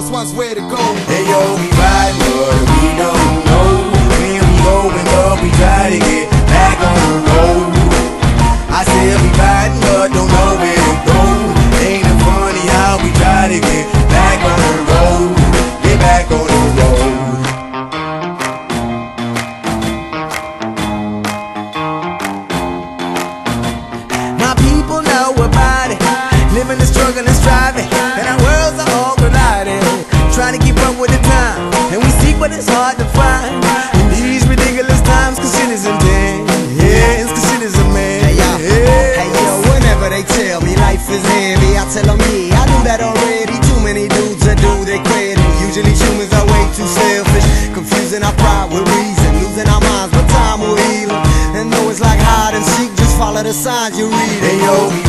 this one's way to go. Hey yo, we riding, but we don't know when we going, but we try to get back on the road. I said we riding, but don't know where to go. Ain't it funny how we try to get back on the road, get back on the road. My people know about it, living and struggling and striving, and our worlds are all colliding, trying to keep up with the time, and we seek but it's hard to find in these ridiculous times, cause shit is intense. Yeah, it's cause shit is a man. Hey yo, whenever they tell me life is heavy, I tell them yeah, I knew that already. Too many dudes that do their credit. Usually humans are way too selfish, confusing our pride with reason, losing our minds, but time will heal. And though it's like hide and seek, just follow the signs you read. Hey yo,